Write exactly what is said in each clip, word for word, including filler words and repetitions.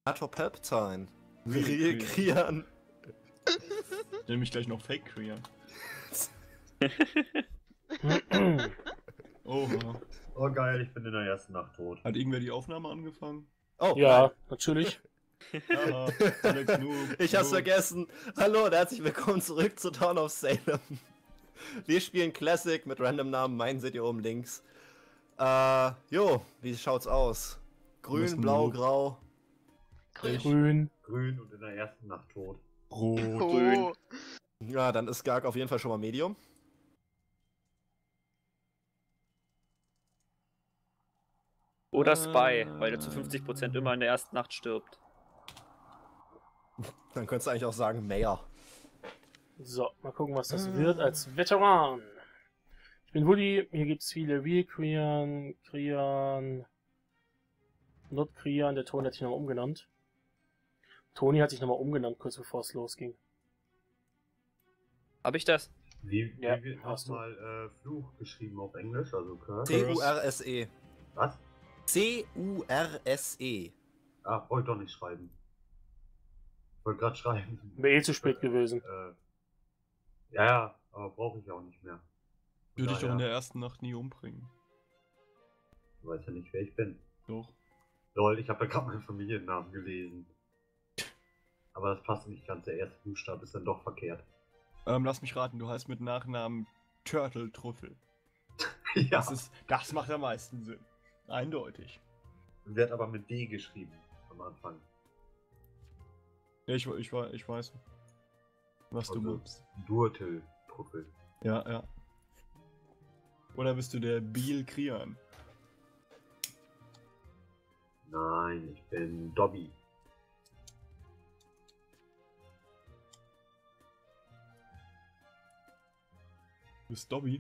Senator Palpatine. Real Krian. Ich nenne mich gleich noch Fake Krian. Oha. Oh geil, ich bin in der ersten Nacht tot. Hat irgendwer die Aufnahme angefangen? Oh, Ja, nein. natürlich. Aha, Alex, Noob, Ich hab's Noob. vergessen. Hallo und herzlich willkommen zurück zu Dawn of Salem. Wir spielen Classic mit random Namen, meinen seht ihr oben links. Äh, jo, wie schaut's aus? Du Grün, bist ein blau, Noob. grau. Grün. Grün. Grün und in der ersten Nacht tot. Rot. Oh. Ja, dann ist Garg auf jeden Fall schon mal Medium. Oder Spy, weil er zu fünfzig Prozent immer in der ersten Nacht stirbt. Dann könntest du eigentlich auch sagen Mayor. So, mal gucken, was das wird als Veteran. Ich bin Woody, hier gibt es viele Real Krian, Krian, Not Krian, der Toni hat sich nochmal umgenannt. Toni hat sich nochmal umgenannt, kurz bevor es losging. Hab ich das? Wie, Ja, wie wird hast du. nochmal äh, Fluch geschrieben auf Englisch, also Curse? C U R S E. Was? C U R S E. Ah, wollte doch nicht schreiben. Wollte gerade schreiben. Wäre eh zu spät gewesen. Äh, ja, ja, aber brauche ich auch nicht mehr. Würde ich doch in Naja, der ersten Nacht nie umbringen. Du weißt ja nicht, wer ich bin. Doch. Lol, ich habe ja gerade meinen Familiennamen gelesen. Aber das passt nicht ganz, der erste Buchstabe ist dann doch verkehrt. Ähm, lass mich raten, du heißt mit Nachnamen Turtle Trüffel. Ja, Das ist, das macht am meisten Sinn. Eindeutig. wird aber mit D geschrieben am Anfang. Ja, ich, ich, ich weiß, was du Also, meinst. Durtel Truffel. Ja, ja. Oder bist du der Biel Krian? Nein, ich bin Dobby. Du bist Dobby?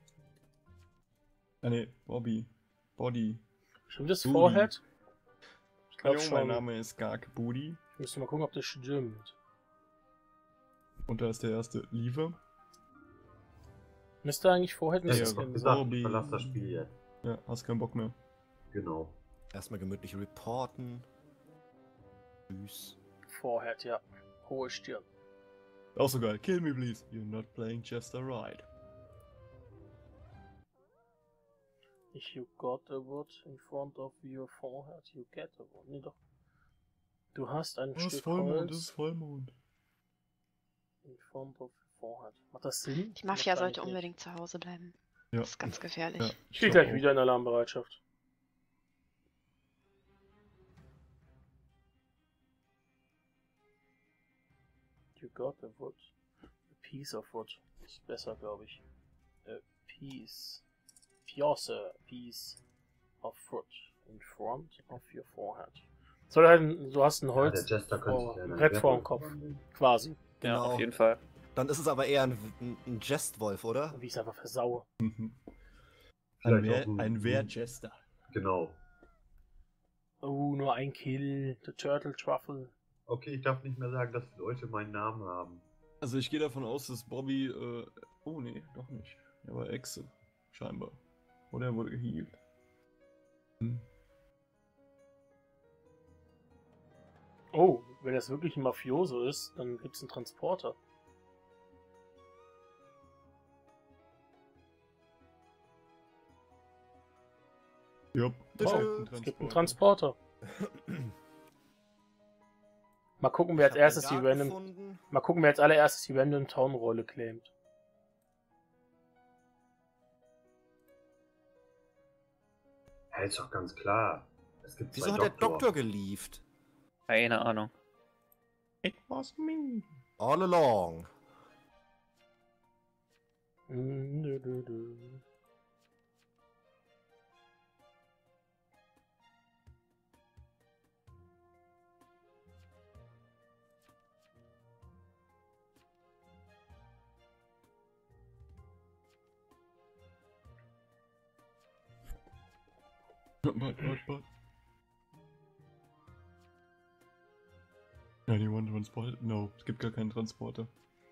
Ah ne, Bobby. Body. Stimmt das Booty. Forehead? Ich glaube Hallo, mein schon. Name ist Garg Booty. Ich müsste mal gucken, ob das stimmt. Und da ist der erste Liefer. Müsste eigentlich Forehead Ja, nicht ich ja, hab doch sein. gesagt, Dobby. ich verlasse das Spiel jetzt. Ja, hast keinen Bock mehr. Genau. Erstmal gemütlich reporten. Tschüss. Forehead, ja. Hohe Stirn. Auch so geil. Kill me please. You're not playing just right. If you got a wood in front of your forehead, you get a wood. Nee, doch. Du hast ein Das ist Stück Vollmond, das ist Holz Vollmond. in front of your forehead. Macht das Sinn? Die Mafia Macht sollte eigentlich unbedingt zu Hause bleiben. Ja. Das ist ganz gefährlich. Ja, nicht. ich Steht glaub gleich auch. wieder in Alarmbereitschaft. You got a wood. A piece of wood. Ist besser, glaube ich. A piece. Piece. Piece of wood in front of your forehead. Soll halt, du hast ein Ja, Holz. der Jester könnte sich ja ein in Brett einen vor dem Werwolf Kopf. verwandeln. Quasi. Ja, Genau. auf jeden Fall. Dann ist es aber eher ein, ein, ein Jestwolf, oder? Wie ich es einfach versaue. Mhm. Vielleicht Ein, Wehr, auch ein- ein Wehrjester. Genau. Oh, nur ein Kill. The Turtle Truffle. Okay, ich darf nicht mehr sagen, dass die Leute meinen Namen haben. Also ich gehe davon aus, dass Bobby, äh, oh nee, doch nicht. Er war Echse, scheinbar. Oder er wurde gehealt. Hm. Oh, wenn das wirklich ein Mafioso ist, dann gibt es einen Transporter. Jupp. Bitte. Auch Es ein Es gibt einen Transporter. Transporter. Mal gucken, wer als Ich hab erstes den die Garg Random. gefunden. Mal gucken, wer als allererstes die Random Town Rolle claimt. Ja, ist doch ganz klar. Es gibt Wieso zwei hat der Doktor. Doktor gelieft? Keine Ahnung. It was me. All along. Mm, dü, dü, dü. But, but, but. Anyone transport? No, es gibt gar keinen Transporter.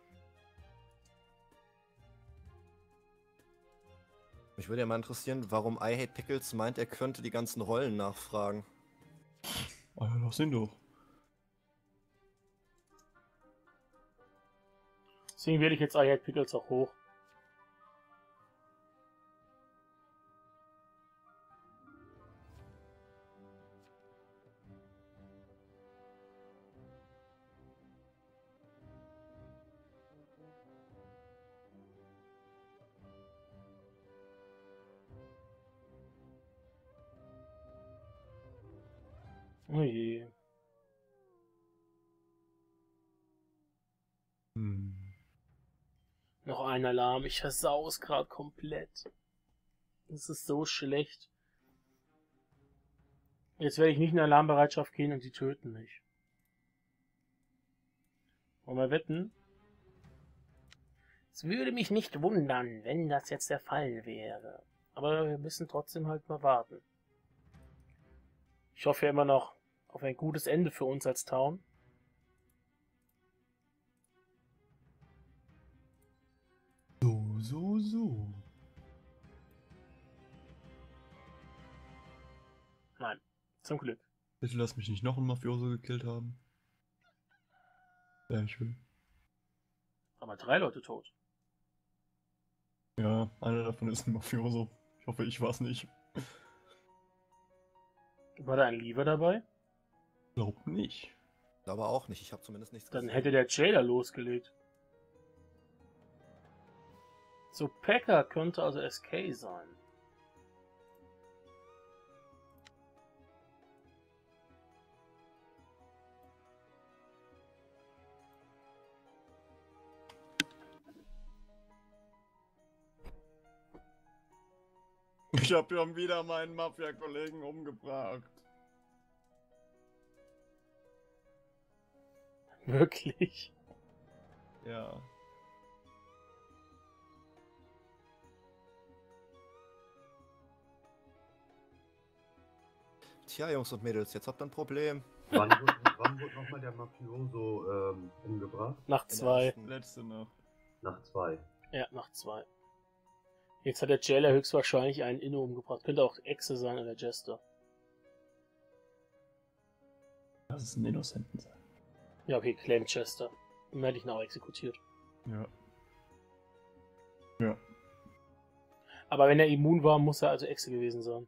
Mich würde ja mal interessieren, warum I Hate Pickles meint, er könnte die ganzen Rollen nachfragen. Ah ja, lass ihn doch. Deswegen wähle ich jetzt I Hate Pickles auch hoch. Oh je. Hm. Noch ein Alarm. Ich versau es gerade komplett. Das ist so schlecht. Jetzt werde ich nicht in Alarmbereitschaft gehen und die töten mich. Wollen wir wetten? Es würde mich nicht wundern, wenn das jetzt der Fall wäre. Aber wir müssen trotzdem halt mal warten. Ich hoffe ja immer noch auf ein gutes Ende für uns als Town. So, so, so. Nein, zum Glück. Bitte lass mich nicht noch einen Mafioso gekillt haben. Ja, ich will. Aber drei Leute tot. Ja, einer davon ist ein Mafioso. Ich hoffe, ich war's nicht. War da ein Lever dabei? Glaub nicht. Aber auch nicht, ich habe zumindest nichts Dann gesehen. hätte der Jailer losgelegt. So, Packer könnte also S K sein. Ich hab schon wieder meinen Mafia-Kollegen umgebracht. Wirklich? Ja. Tja, Jungs und Mädels, jetzt habt ihr ein Problem. Wann wurde, wann wurde nochmal der Mafioso ähm, umgebracht? Nach In der zwei. ersten- Letzte noch. Nach zwei. Ja, nach zwei. Jetzt hat der Jailer höchstwahrscheinlich einen Inno umgebracht. Könnte auch Exe sein oder Jester. Lass es ein Innocenten sein. Ja, okay, Claim Chester. Dann hätte ich ihn auch exekutiert. Ja. Ja. Aber wenn er immun war, muss er also Exe gewesen sein.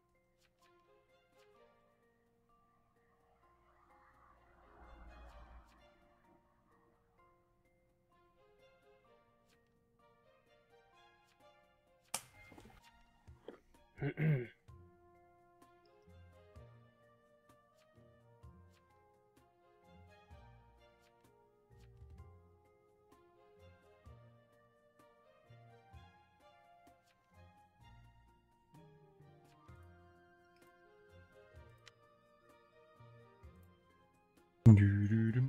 Dü-dü-düm.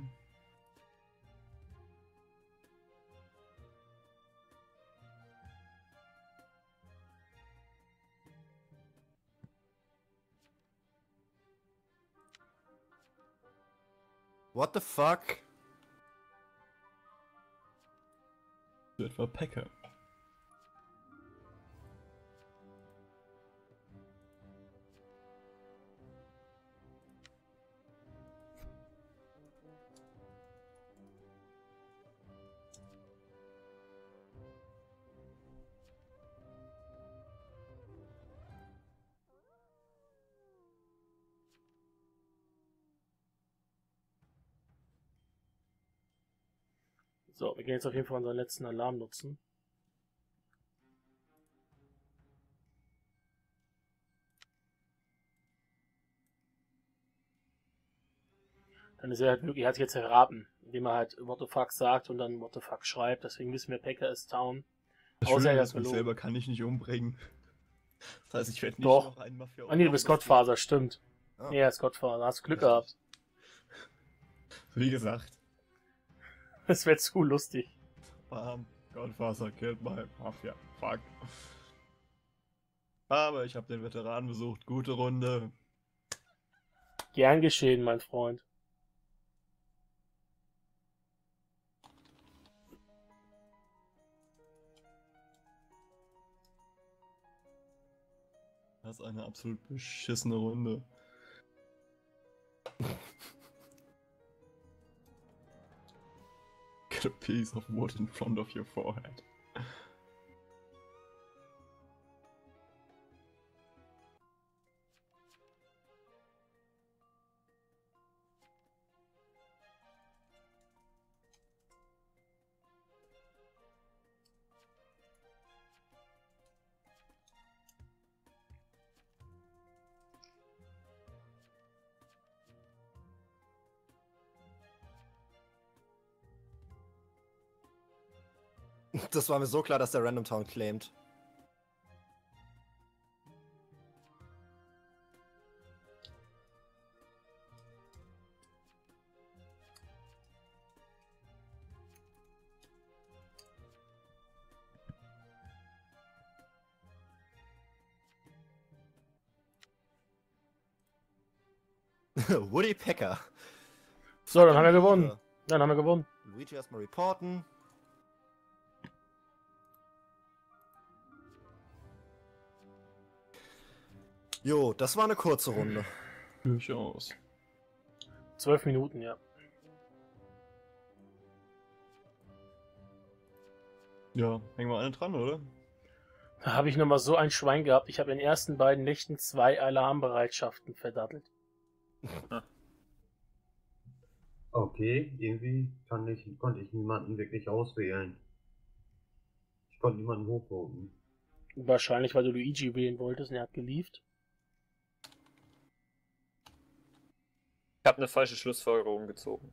What the fuck? So etwa Packer. So, wir gehen jetzt auf jeden Fall unseren letzten Alarm nutzen. Dann ist er halt wirklich, er hat sich jetzt erraten, indem er halt What the fuck sagt und dann What the fuck schreibt. Deswegen wissen wir, Packer ist Town. Das Außer Schöne er ist, hat mich gelogen. selber kann ich nicht umbringen. Das heißt, ich werde nicht Doch. noch einen Mafia Ah nee, du bist Godfather, stimmt. Ah. Nee, er ist Godfather. Hast du Glück Richtig. gehabt. Wie gesagt. Das wäre zu lustig. Bam. Godfather killed my Mafia. Fuck. Aber ich habe den Veteran besucht. Gute Runde. Gern geschehen, mein Freund. Das ist eine absolut beschissene Runde. Put a piece of wood in front of your forehead. Das war mir so klar, dass der Random Town claimt. Woody Pecker. So, dann haben wir gewonnen. Dann haben wir gewonnen. Luigi erstmal reporten. Jo, das war eine kurze Runde. Durchaus. Zwölf Minuten, ja. Ja, hängen wir alle dran, oder? Da habe ich nochmal so ein Schwein gehabt. Ich habe in den ersten beiden Nächten zwei Alarmbereitschaften verdattelt. Okay, irgendwie kann ich, konnte ich niemanden wirklich auswählen. Ich konnte niemanden hochvoten. Wahrscheinlich, weil du Luigi wählen wolltest und er hat gelieft. Ich habe eine falsche Schlussfolgerung gezogen.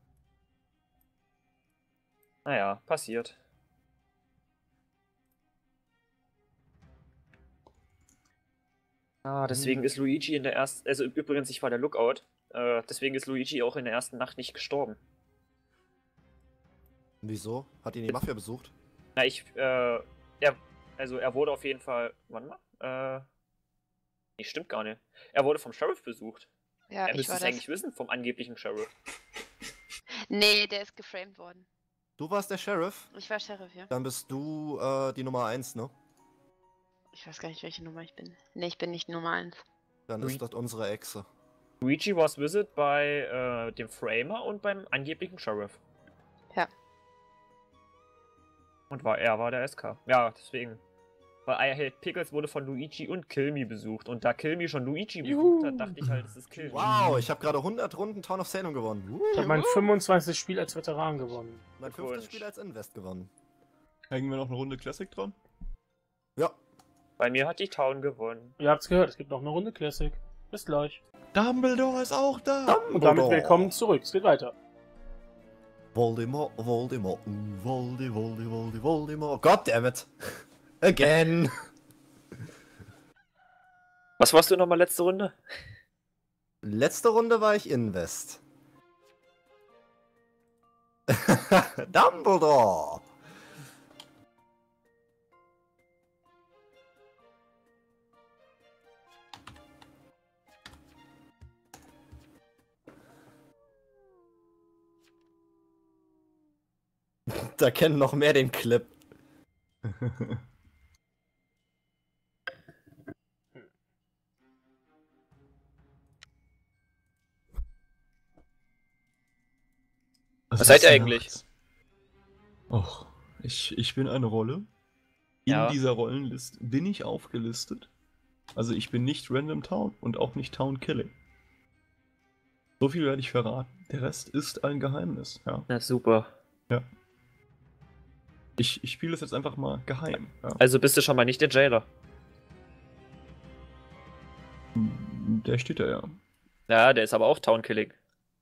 Naja, passiert. Ah, deswegen ist Luigi in der ersten... Also übrigens, ich war der Lookout. Äh, deswegen ist Luigi auch in der ersten Nacht nicht gestorben. Wieso? Hat ihn die Mafia besucht? Na, ich... Äh, er... Also er wurde auf jeden Fall... Warte mal. Äh... Nee, stimmt gar nicht. Er wurde vom Sheriff besucht. Ja, Er ich müsste war es das. eigentlich wissen, vom angeblichen Sheriff. Nee, der ist geframed worden. Du warst der Sheriff? Ich war Sheriff, ja. Dann bist du äh, die Nummer eins, ne? Ich weiß gar nicht, welche Nummer ich bin. Nee, ich bin nicht Nummer eins. Dann Ui. ist das unsere Echse. Luigi was visit bei äh, dem Framer und beim angeblichen Sheriff. Ja. Und war er war der S K. Ja, deswegen. Weil I Hate Pickles wurde von Luigi und Killme besucht. Und da Killme schon Luigi besucht hat, dachte ich halt, es ist Killme. Wow, ich habe gerade hundert Runden Town of Salem gewonnen. Ich habe mein fünfundzwanzigstes Spiel als Veteran gewonnen. Mein fünftes Glückwunsch. Spiel als Invest gewonnen. Hängen wir noch eine Runde Classic dran? Ja. Bei mir hat die Town gewonnen. Ihr habt's gehört, es gibt noch eine Runde Classic. Bis gleich. Dumbledore ist auch da! Und damit willkommen zurück. Es geht weiter. Voldemort, Voldemort, uh, Voldi, Voldi, Voldi, Voldemort. Goddammit. Again. Was warst du nochmal letzte Runde? Letzte Runde war ich Invest. Dumbledore. Da kennen noch mehr den Clip. Was seid ihr eigentlich? Och, ich, ich bin eine Rolle. In Ja. dieser Rollenliste bin ich aufgelistet. Also ich bin nicht Random Town und auch nicht Town Killing. So viel werde ich verraten. Der Rest ist ein Geheimnis. Ja. Na super. ja. Ich, ich spiele es jetzt einfach mal geheim. Ja. Also bist du schon mal nicht der Jailer. Der steht da ja. Ja, der ist aber auch Town Killing.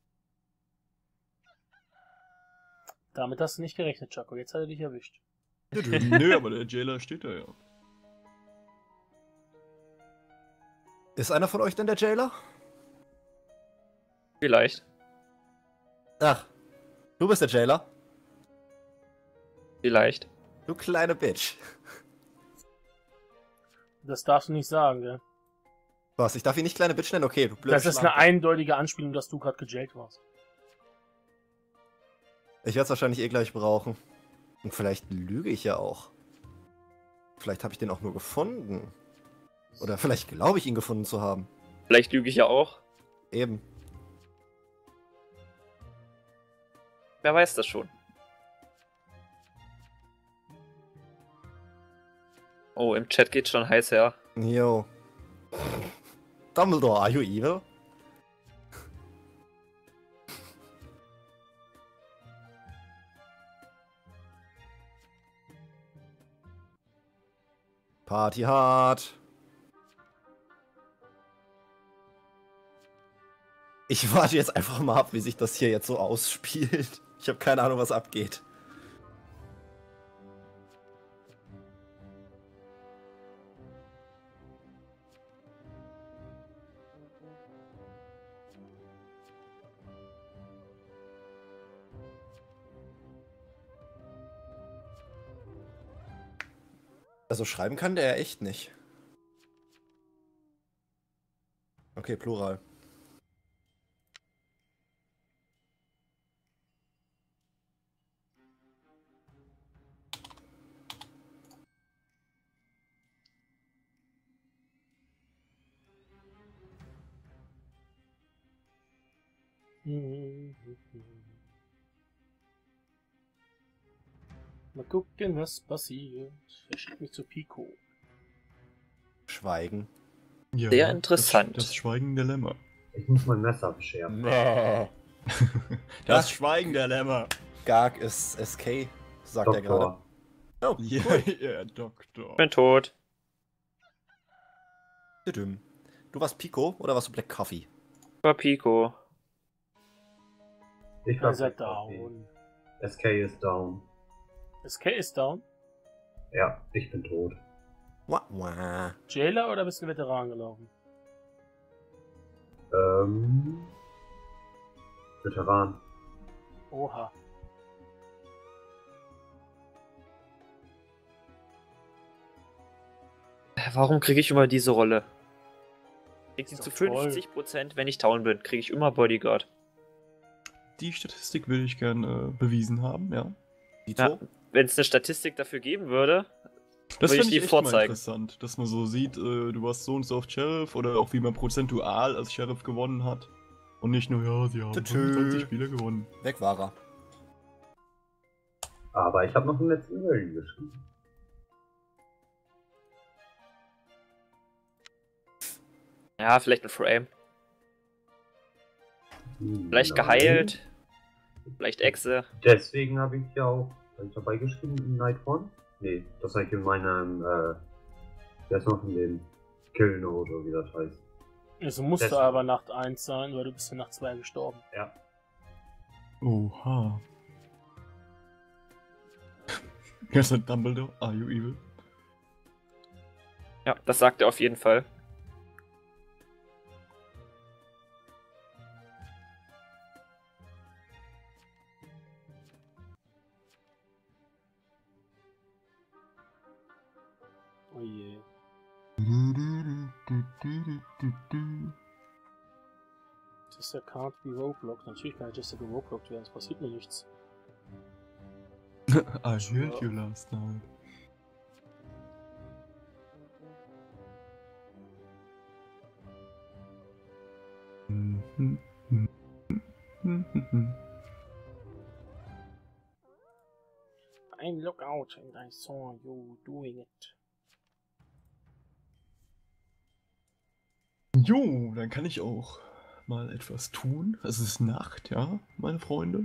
Damit hast du nicht gerechnet, Chaco. Jetzt hat er dich erwischt. Nö, aber der Jailer steht da ja. Ist einer von euch denn der Jailer? Vielleicht. Ach, du bist der Jailer? Vielleicht. Du kleine Bitch. Das darfst du nicht sagen, gell? Was, ich darf ihn nicht kleine Bitch nennen? Okay, du blöde Das ist eine Schlampe. eindeutige Anspielung, dass du gerade gejailt warst. Ich werde es wahrscheinlich eh gleich brauchen. Und vielleicht lüge ich ja auch. Vielleicht habe ich den auch nur gefunden. Oder vielleicht glaube ich ihn gefunden zu haben. Vielleicht lüge ich ja auch. Eben. Wer weiß das schon. Oh, im Chat geht schon heiß her. Yo. Dumbledore, are you evil? Party hard. Ich warte jetzt einfach mal ab, wie sich das hier jetzt so ausspielt. Ich habe keine Ahnung, was abgeht. Also schreiben kann der ja echt nicht. Okay, Plural. Mal gucken, was passiert. Er schickt mich zu Pico. Schweigen. Ja, Sehr interessant. Das, das Schweigen der Lämmer. Ich muss mein Messer beschärfen. Nee. Das Schweigen der Lämmer. Garg ist S K, sagt er gerade. Doktor. Oh, Ja, cool. ja, Doktor. Ich bin tot. Düdüm. Du warst Pico oder warst du Black Coffee? War Pico. Ich Er war ist down. S K ist down. S K ist down. Ja, ich bin tot. Wah, wah. Jailer oder bist du ein Veteran gelaufen? Ähm. Veteran. Oha. Warum kriege ich immer diese Rolle? Krieg sie Ist zu doch toll. fünfzig Prozent, wenn ich down bin, kriege ich immer Bodyguard. Die Statistik will ich gern äh, bewiesen haben, ja. Dito? Ja, wenn es eine Statistik dafür geben würde, Das Würde finde ich ich die echt mal vorzeigen. interessant, dass man so sieht, äh, du warst so und so oft Sheriff oder auch wie man prozentual als Sheriff gewonnen hat. Und nicht nur, ja, sie haben Tschö. fünfundzwanzig Spiele gewonnen. Weg war er. Aber ich habe noch den letzten Willen geschrieben. ja, vielleicht ein Frame. Hm, Vielleicht nein. geheilt, vielleicht Echse. Deswegen habe ich ja auch hab ich dabei geschrieben in Night One. Nee, das habe ich in meinem, äh, der ist noch in dem Kill Note oder wie das heißt. Es musste Deswegen. aber Nacht eins sein, weil du bist in Nacht zwei gestorben. Ja. Oha. Das ist Dumbledore, are you evil? Ja, das sagt er auf jeden Fall. Oh je. Jester can't be roadblocked. Natürlich kann Jester geroadblockt werden, es passiert mir nichts. I heard you last night. I'm lookout and I saw you doing it. Jo, dann kann ich auch mal etwas tun. Es ist Nacht, ja, meine Freunde.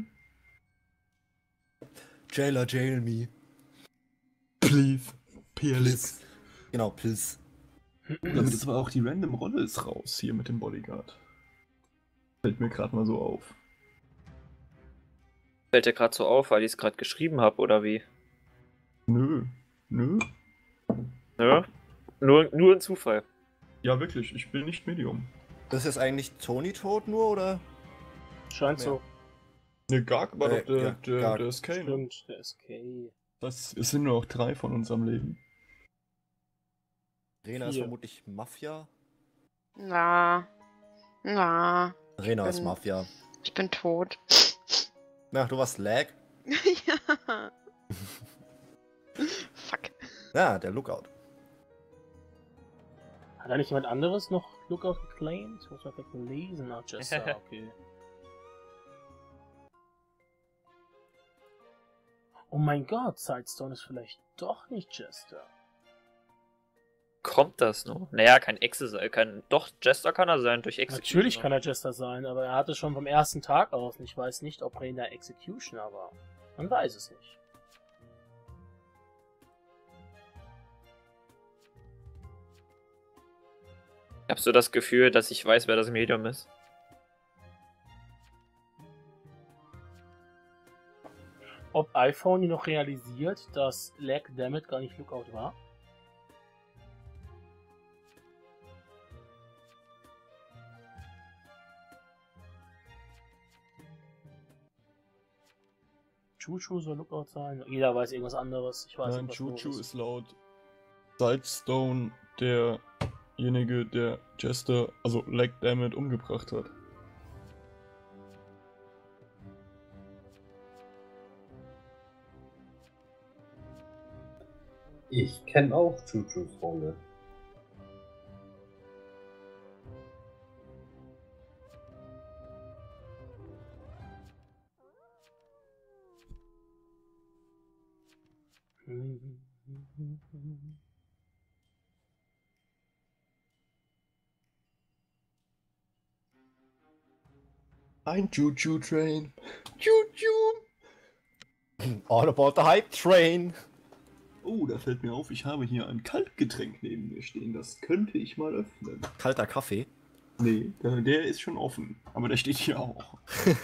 Jailer, jail me. Please. Peerless. Genau, please. Damit ist aber auch die Random Rolle ist raus hier mit dem Bodyguard. Fällt mir gerade mal so auf. Fällt dir gerade so auf, weil ich es gerade geschrieben habe, oder wie? Nö. Nö. Nö? Nur, nur ein Zufall. Ja, wirklich, ich bin nicht Medium. Das ist eigentlich Tony tot nur, oder? Scheint Ja. so. Ne, Garg war Äh, doch der, ja, der, Garg. der S K. Ne? Stimmt, der S K. Das, es sind nur noch drei von uns am Leben. Rena ist Vier. vermutlich Mafia. Na. Na. Rena ist bin- Mafia. Ich bin tot. Na, du warst Lag. ja. Fuck. Ja, der Lookout. Hat da nicht jemand anderes noch Lookout geclaimed? Ich muss mal vielleicht mal lesen. Ah, Jester, okay. Oh mein Gott, Sidestone ist vielleicht doch nicht Jester. kommt das noch? Naja, kein Exe sein, kein. Doch, Jester kann er sein, durch Executioner. Natürlich kann er Jester sein, aber er hatte schon vom ersten Tag aus. Ich weiß nicht, ob er in der Executioner war. Man weiß es nicht. Ich hab so das Gefühl, dass ich weiß, wer das Medium ist. Ob iPhone noch realisiert, dass Lag Dammit gar nicht Lookout war? Chuchu soll Lookout sein. Jeder weiß irgendwas anderes. Ich weiß Nein, nicht, was los Chuchu ist laut Sidestone derjenige, der Jester, also Lag Dammit, umgebracht hat. Ich kenne auch Chuchus Rolle. Ein Choo-Choo-Train. Choo-Choo. All about the hype train. Oh, da fällt mir auf, ich habe hier ein Kaltgetränk neben mir stehen. Das könnte ich mal öffnen. Kalter Kaffee. Nee, der, der ist schon offen. Aber der steht hier auch.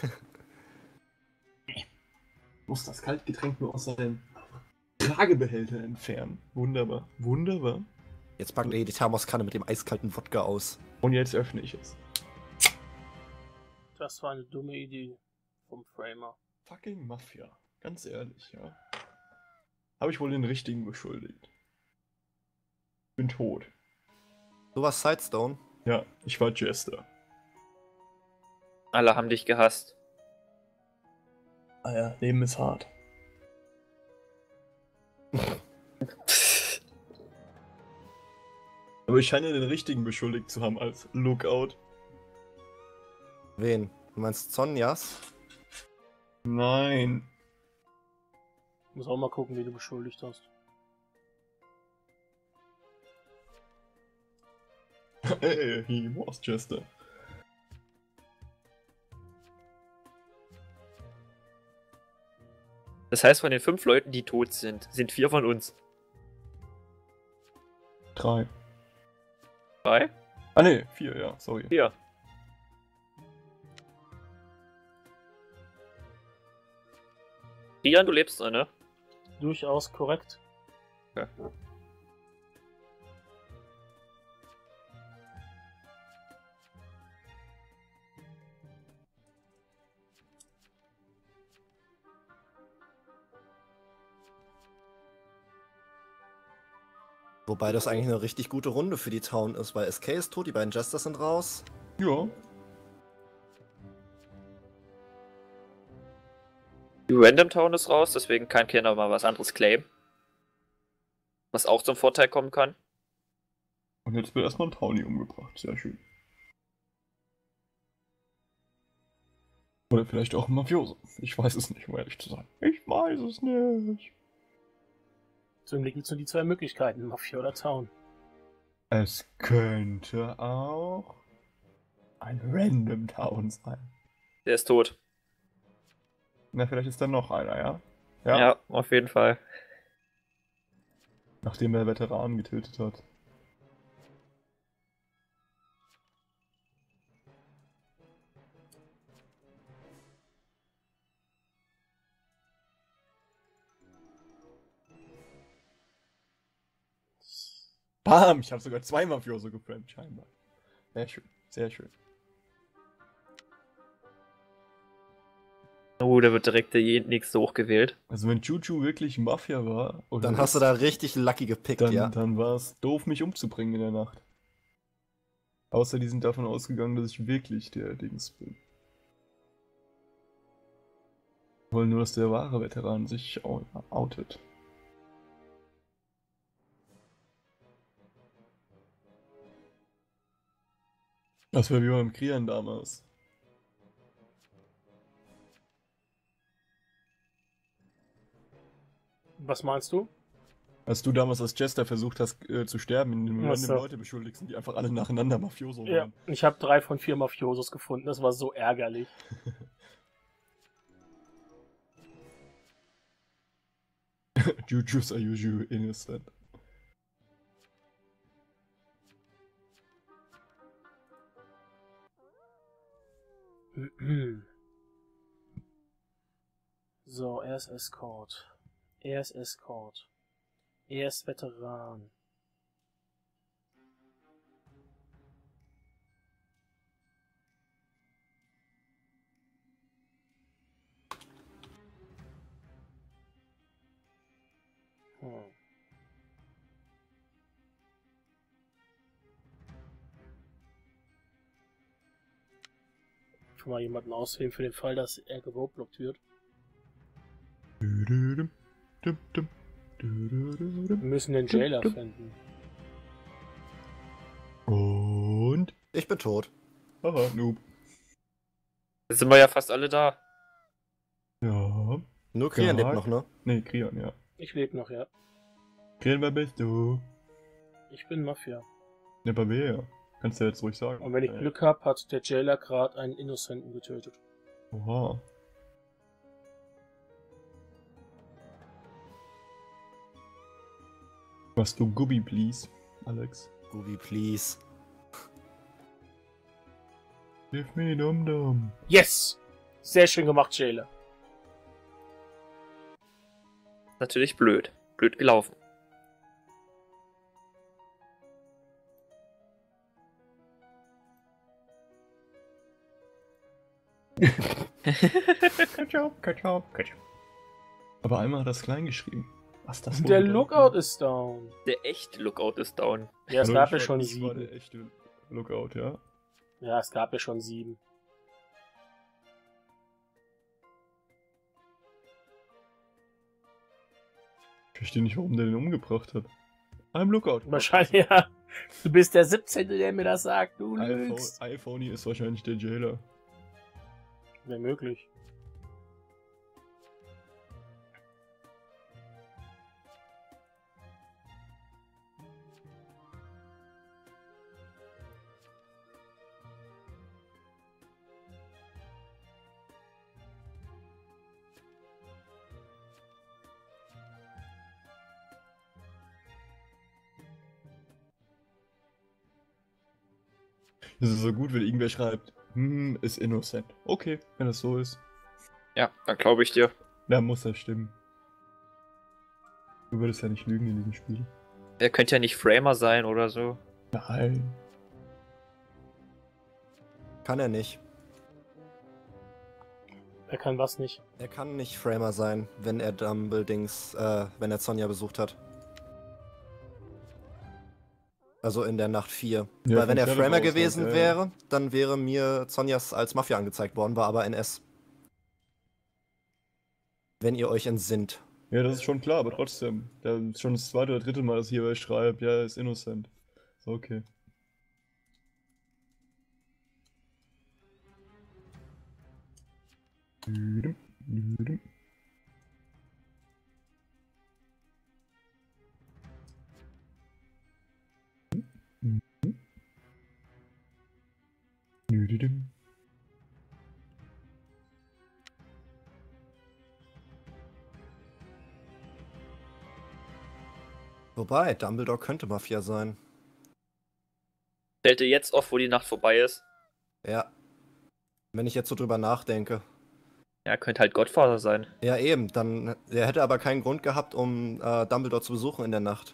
Ich muss das Kaltgetränk nur aus seinem Tragebehälter entfernen. Wunderbar. Wunderbar. Jetzt packt er die Thermoskanne mit dem eiskalten Wodka aus. Und jetzt öffne ich es. Das war eine dumme Idee vom Framer. Fucking Mafia. Ganz ehrlich, ja. Habe ich wohl den richtigen beschuldigt. Bin tot. Du warst Sidestone? Ja, ich war Jester. Alle haben dich gehasst. Ah ja, Leben ist hart. Aber ich scheine den richtigen beschuldigt zu haben als Lookout. Wen? Du meinst Sonjas? Nein. Muss auch mal gucken, wie du beschuldigt hast. Hey, he was Jester. Das heißt, von den fünf Leuten, die tot sind, sind vier von uns. Drei. Drei? Ah ne, vier, ja, sorry. Vier. Rian, du lebst noch, ne? Durchaus korrekt. Okay. Wobei das eigentlich eine richtig gute Runde für die Town ist, weil S K ist tot, die beiden Jesters sind raus. Ja. Die Random Town ist raus, deswegen kann keiner mal was anderes claimen. Was auch zum Vorteil kommen kann. Und jetzt wird erstmal ein Townie umgebracht. Sehr schön. Oder vielleicht auch ein Mafioso. Ich weiß es nicht, um ehrlich zu sein. Ich weiß es nicht. Zum Glück gibt es nur die zwei Möglichkeiten, Mafia oder Town. Es könnte auch ein Random Town sein. Der ist tot. Na, vielleicht ist da noch einer, ja? Ja, auf jeden Fall. Nachdem er Veteranen getötet hat. Bam! Ich habe sogar zwei Mafioso geframed, scheinbar. Sehr schön, sehr schön. Oh, da wird direkt der nächste hochgewählt. Also wenn Chuchu wirklich Mafia war, oder Dann hast du da richtig lucky gepickt, dann, ja. dann war es doof, mich umzubringen in der Nacht. Außer die sind davon ausgegangen, dass ich wirklich der Dings bin. Wir wollen nur, dass der wahre Veteran sich au- outet. Das war wie beim Krian damals. Was meinst du? Als du damals als Jester versucht hast äh, zu sterben, indem du Ach random so. Leute beschuldigst, die einfach alle nacheinander Mafioso Ja, waren. ich habe drei von vier Mafiosos gefunden. Das war so ärgerlich. Jujus are usually innocent. So, er ist Escort. Er ist Escort. Er ist Veteran. Hm. Schon mal jemanden auswählen für den Fall, dass er geroadblockt wird. Wir müssen den Jailer finden. Und? Ich bin tot. Haha, Noob. Jetzt sind wir ja fast alle da. Ja. Nur Krian lebt Stark. noch, ne? Nee, Krian, ja. Ich lebe noch, ja. Krian, wer bist du? Ich bin Mafia. Ne, bei wer? Kannst du jetzt ruhig sagen. Und wenn ich Äh, Glück habe, hat der Jailer gerade einen Innocenten getötet. Oha. Was du Gubbi, please, Alex. Gubi, please. Give me dum dum. Yes! Sehr schön gemacht, Jailer. Natürlich blöd. Blöd gelaufen. Ketchup, Ketchup, Ketchup. Aber einmal hat das klein geschrieben. Was das wohl Der bedeutet? Lookout ist down. Der echte Lookout ist down. Ja, es Also gab ich ja war- schon ich war der sieben. echte Lookout, ja. Ja, es gab ja schon sieben. Ich verstehe nicht, warum der den umgebracht hat. I'm Lookout. Wahrscheinlich, ja. Du bist der siebzehnte, der mir das sagt. Du lügst. iPhone, iPhone ist wahrscheinlich der Jailer. Wäre möglich. Das ist so gut, wenn irgendwer schreibt, hm, ist innocent. Okay, wenn das so ist, Ja, dann glaube ich dir. dann muss das stimmen. Du würdest ja nicht lügen in diesem Spiel. Der könnte ja nicht Framer sein oder so. Nein. Kann er nicht. Er kann was nicht. Er kann nicht Framer sein, wenn er Dumbledings, äh, wenn er Sonja besucht hat. Also in der Nacht vier. Ja, Weil von wenn er Shadow Framer aus gewesen halt, ja, ja. wäre, dann wäre mir Sonjas als Mafia angezeigt worden, war aber N S. Wenn ihr euch entsinnt. Ja, das ist schon klar, aber trotzdem. Das ist schon das zweite oder dritte Mal, dass hier wer schreibt, ja, er ist innocent. So, okay. Düdüm, düdüm. Düdüm. Wobei, Dumbledore könnte Mafia sein. Stellt ihr jetzt auf, wo die Nacht vorbei ist? Ja. Wenn ich jetzt so drüber nachdenke. Ja, könnte halt Godfather sein. Ja, eben. Dann, er hätte aber keinen Grund gehabt, um äh, Dumbledore zu besuchen in der Nacht.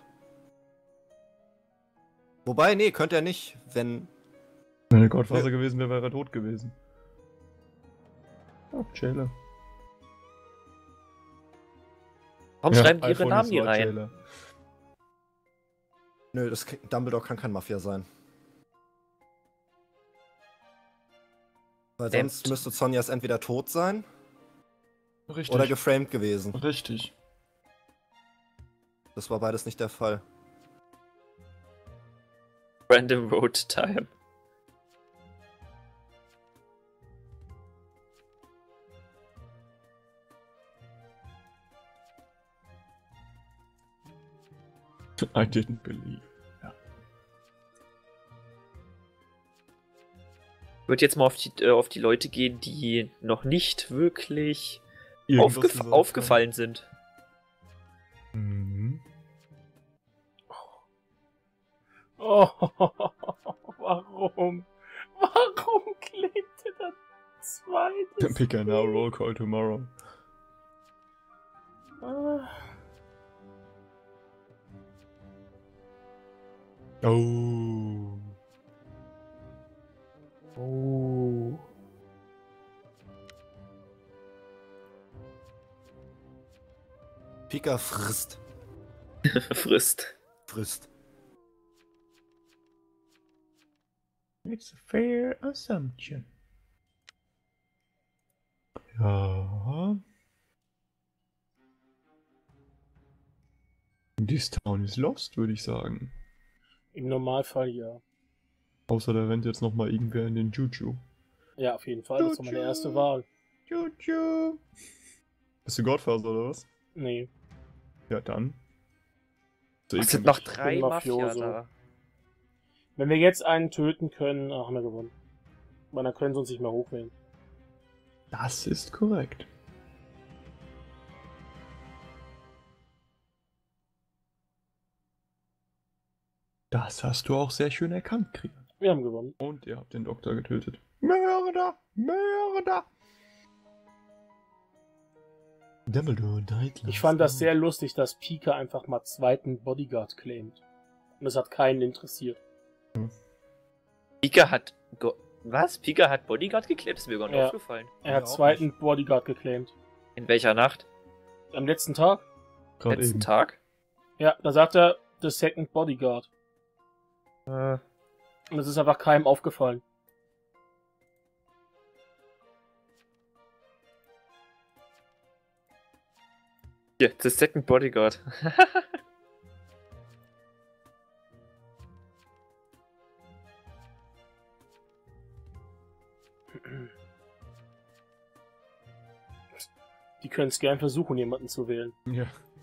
Wobei, nee, könnte er nicht, wenn... Wenn er Godfather gewesen wäre, wäre er tot gewesen. Oh, Jailer. Warum Ja, schreiben die ihre iPhone Namen ist nie Lord rein? Jailer. Nö, das, Dumbledore kann kein Mafia sein. Weil Damn. sonst müsste Sonjas entweder tot sein Richtig. oder geframed gewesen. Richtig. Das war beides nicht der Fall. Random Road Time. I didn't believe. Ja. Ich würde jetzt mal auf die, äh, auf die Leute gehen, die noch nicht wirklich Irgendwas aufgef gesagt aufgefallen sind. Mhm. Oh, warum? Warum klebte der zweite? Pick a now, roll call tomorrow. Ah, Oh. Oh. Pika frisst. Frisst. Frisst. It's a fair assumption. Ja. This town is lost, würde ich sagen. Im Normalfall ja. Außer da rennt jetzt nochmal irgendwer in den Juju. Ja, auf jeden Fall. Das war meine erste Wahl. Juju. Bist du Godfather oder was? Nee. Ja, dann. So, Es ich sind bin noch drei Mafioso. Mafia da. Wenn wir jetzt einen töten können, ach, haben wir gewonnen. Weil dann können sie uns nicht mehr hochwählen. Das ist korrekt. Das hast du auch sehr schön erkannt, Krieger. Wir haben gewonnen. Und ihr habt den Doktor getötet. Mörder! Mörder! Dumbledore died Ich fand das sehr lustig, dass Pika einfach mal zweiten Bodyguard claimt. Und das hat keinen interessiert. Pika hat... Go Was? Pika hat Bodyguard geklebt? Ist mir gar nicht Ja. aufgefallen. Er Ja, hat auch zweiten Bodyguard geclaimt. In welcher Nacht? Am letzten Tag? Gerade Letzten eben. Tag? Ja, da sagt er, the second Bodyguard. Äh, Und das ist einfach keinem aufgefallen. ja, the second Bodyguard. Die können es gern versuchen, jemanden zu wählen. Ja.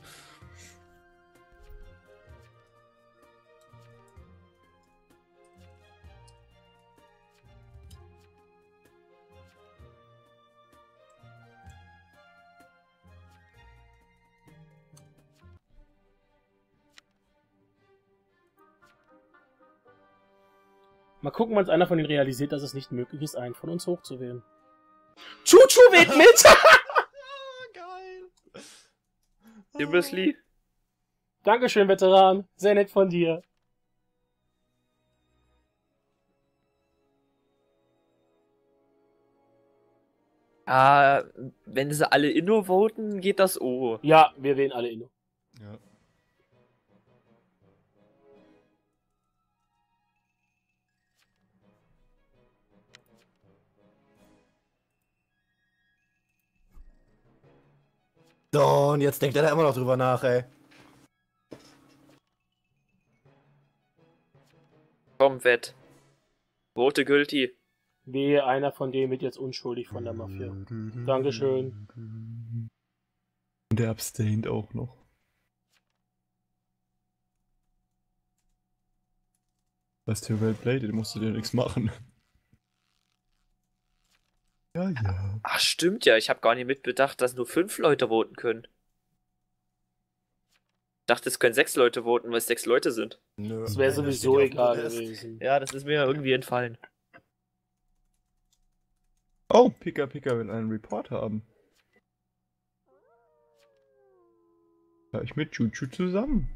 Mal gucken, wann einer von ihnen realisiert, dass es nicht möglich ist, einen von uns hochzuwählen. Chuchu wählt mit! Geil. Seriously? Dankeschön, Veteran. Sehr nett von dir. Ah, wenn sie alle Inno voten, geht das O. Ja, wir wählen alle Inno. Ja. So, und jetzt denkt er da immer noch drüber nach, ey. Komm, Wett. Vote Guilty. Wehe, einer von denen wird jetzt unschuldig von der Mafia. Dankeschön. Und der abstained auch noch. Was der well played, den musst du dir nichts machen. Ja, ja. Ach, stimmt ja. Ich habe gar nicht mitbedacht, dass nur fünf Leute voten können. Ich dachte, es können sechs Leute voten, weil es sechs Leute sind. Nö. Das wäre Einer sowieso steht ja auf egal dem Podest. gewesen. Ja, das ist mir irgendwie entfallen. Oh, Pika Pika will einen Report haben. Ja, ich mit Chuchu zusammen.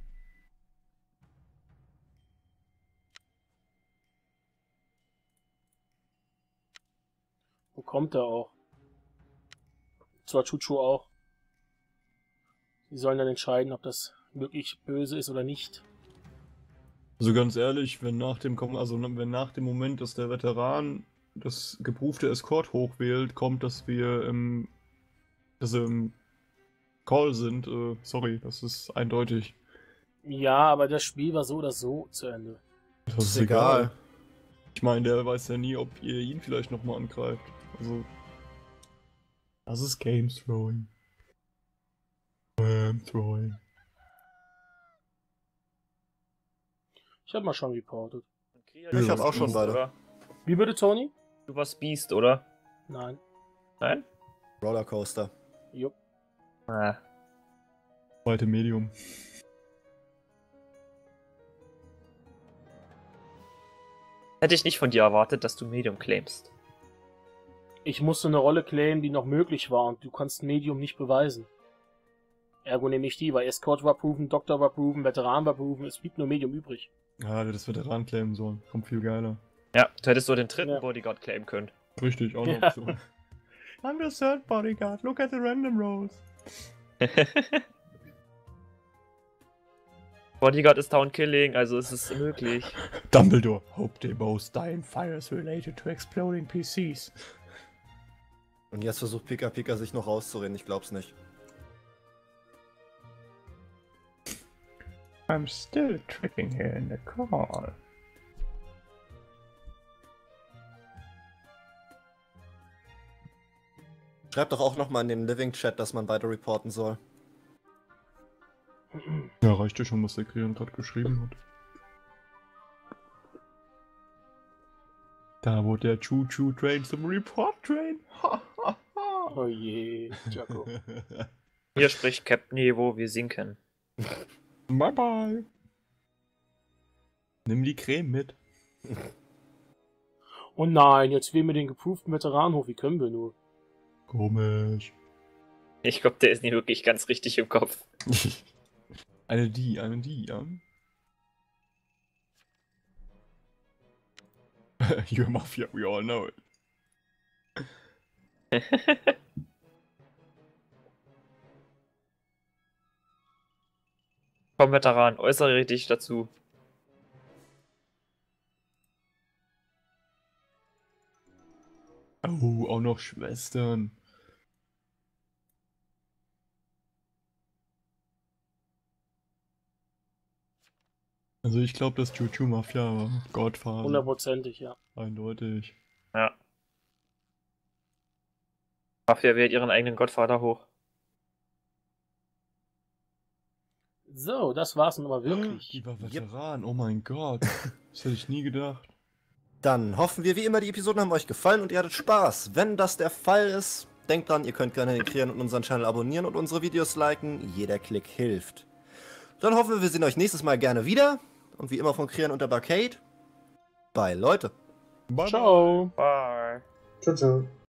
Wo kommt er auch? Zwar Chuchu auch. Sie sollen dann entscheiden, ob das wirklich böse ist oder nicht. Also ganz ehrlich, wenn nach dem Kom- also wenn nach dem Moment, dass der Veteran das geprüfte Escort hochwählt, kommt, dass wir im dass wir im Call sind, äh, sorry, das ist eindeutig. Ja, aber das Spiel war so oder so zu Ende. Das Ist egal. Ich meine, der weiß ja nie, ob ihr ihn vielleicht nochmal angreift. Also. Das ist Game Throwing. Game Throwing. Ich habe mal schon reportet. Kria, Ich du hab warst auch schon Beast, beide. Oder? Wie bitte, Tony? Du warst Beast, oder? Nein. Nein? Rollercoaster. Jupp. Ah. Zweite Medium. Hätte ich nicht von dir erwartet, dass du Medium claimst. Ich musste eine Rolle claimen, die noch möglich war und du kannst Medium nicht beweisen. Ergo nehme ich die, weil Escort war proven, Doktor war proven, Veteran war proven, es blieb nur Medium übrig. Ja, hätte das Veteran claimen sollen. Kommt viel geiler. Ja, du hättest so den dritten Ja. Bodyguard claimen können. Richtig, auch noch Ja. so. I'm the third bodyguard, look at the random rolls. Bodyguard ist Town Killing, also ist es möglich. Dumbledore, hope they both die in fires related to exploding P Cs. Und jetzt versucht Pika Pika sich noch rauszureden, ich glaub's nicht. I'm still tricking here in the call. Schreibt doch auch nochmal in den Living-Chat, dass man beide reporten soll. Ja, reicht ja schon, was der Krian gerade geschrieben hat. Da wurde der Choo-Choo-Train zum Report-Train. Ha, ha, ha. Oh je, Jaco. Hier spricht Captain Evo, wir sinken. Bye bye. Nimm die Creme mit. Oh nein, jetzt wählen wir den geprooften Veteran hoch, wie können wir nur? Komisch. Ich glaube, der ist nicht wirklich ganz richtig im Kopf. Eine die, eine die, ja. You're Mafia, we all know it. Komm, Veteran, äußere dich dazu. Oh, auch noch Schwestern. Also ich glaube, dass Choo-Choo Mafia war. Godfather. Hundertprozentig, ja. Eindeutig. Ja. Mafia wählt ihren eigenen Gottvater hoch. So, das war's nun aber wirklich. Die war Veteran, oh mein Gott. Das hätte ich nie gedacht. Dann hoffen wir wie immer, die Episoden haben euch gefallen und ihr hattet Spaß. Wenn das der Fall ist, denkt dran, ihr könnt gerne den Krian und unseren Channel abonnieren und unsere Videos liken. Jeder Klick hilft. Dann hoffen wir, wir sehen euch nächstes Mal gerne wieder. Und wie immer von Krian und der Barcade. Bye, Leute. Bye, Ciao. Bye. Ciao, ciao.